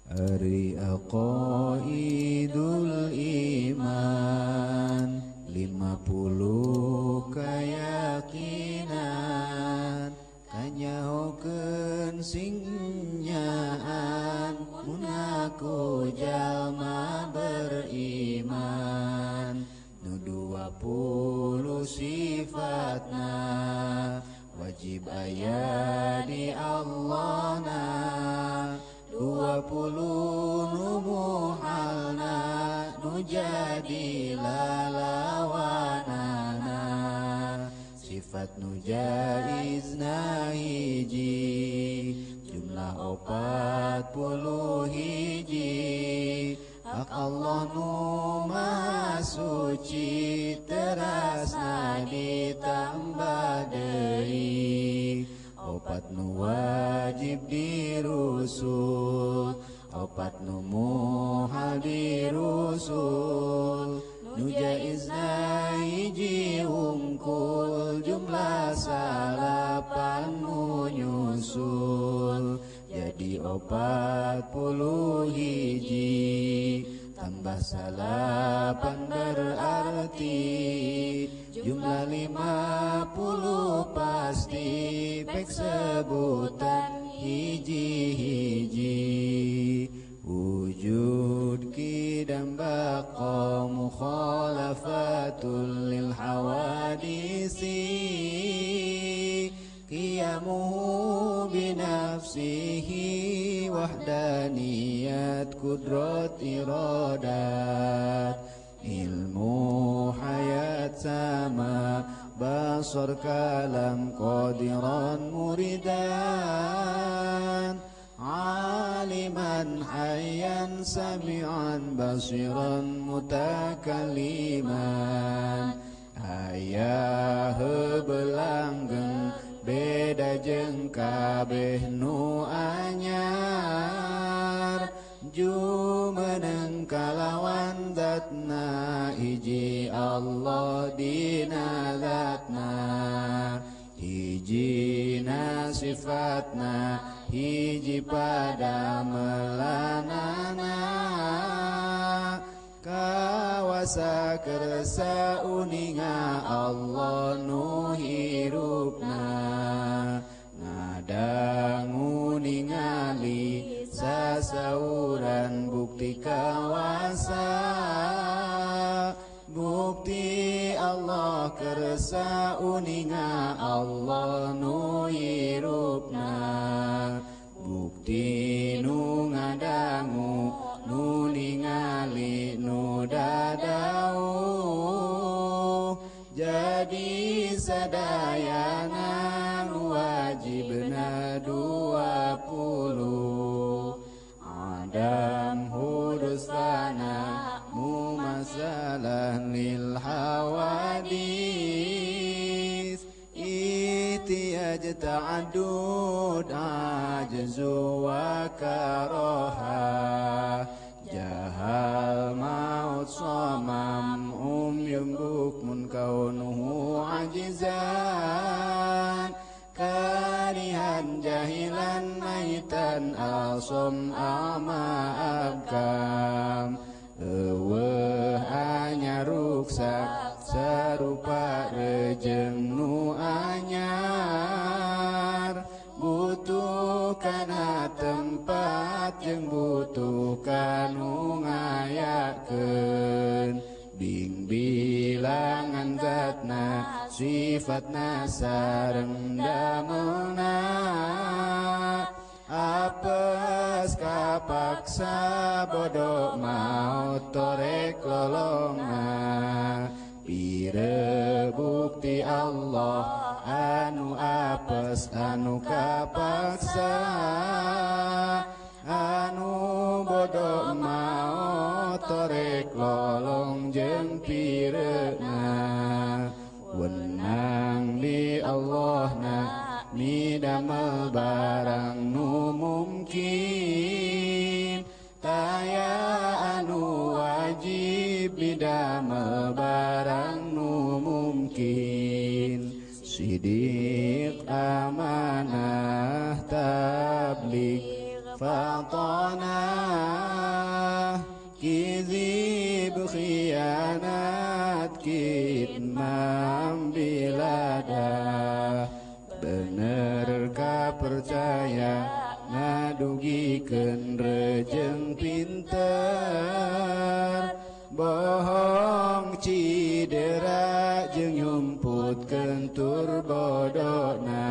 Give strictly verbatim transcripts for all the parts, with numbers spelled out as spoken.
Ari aqaidul iman lima puluh keyakinan kanyahokeun singnyaan mun aku jalma beriman. Nu dua puluh sifatna wajib aya di Allahna, dua puluh nu muhalna nu jadi lalawanana. Sifat nu jaizna hiji jumlah opat puluh hiji. Hak Allah nu maha suci terasna ditambah deui. Opat nu wajib dirusul, opat nu muhal dirusul. Nu jaizna hiji hungkul jumlah salapan nu nyusul. Jadi opat puluh hiji tambah salapan berarti jumlah lima puluh pasti pek sebutan hiji-hiji. Wujud kidam baqa mukhalafatul lil hawadisi qiyamuhu binafsihi wahdaniyat kudrat iradat. Ilmu hayat sama basar kalam qadiran muridan. Aliman hayyan sami'an basiran mutakalliman. Ayah belanggeng beda jeung kabeh nu anyar. Jumeneng kalawan zatna hiji Allah dina zatna. Hijina sifatna hiji pada melanana. Kawasa kersa uninga Allah nu hirupna. Ngadangu ningali sasauran bukti kawasa. Bukti Allah kersa uninga Allah nu hirupna. Bukti nu ngadangu nu ningali nu dadau. Jadi sadayana nu wajibna dua puluh. Adam hudus fana mumasalah lil hawadis. Itiyaj ta'adud ajzu wa karoha. Jahal maut somam umyum bukmun kaunuhu ajizan. Karihan jahilan maitan asom ama abkam. Eueuh anyar ruksak sarupa rejeng nu anyar. Butuh kana tempat jeung butuh kanu ngayakeun. Bing bilangan zatna sifatna sareng damelna. Apes kapaksa bodoh maut torek lolongna. Pire bukti Allah anu apes anu kapaksa. Anu bodoh maut torek lolong jeung pireuna. Wenang di Allahna midamel barang nu mungkin. Taya anu wajib midamel barang nu mungkin. Sidik amanah tablik fatana kizib khianat kitmam bilada bener ka percaya ngadugikeun rejeng pinter bohong cidera jeung nyumputkeun tur bodona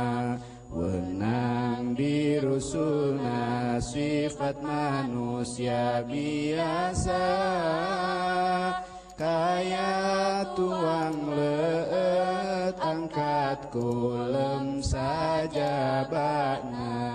wenang dirusulna sifat manusia biasa kaya tuang leut angkat kulem sajabana